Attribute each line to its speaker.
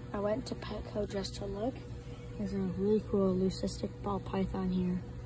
Speaker 1: I went to Petco just to look. There's a really cool leucistic ball python here.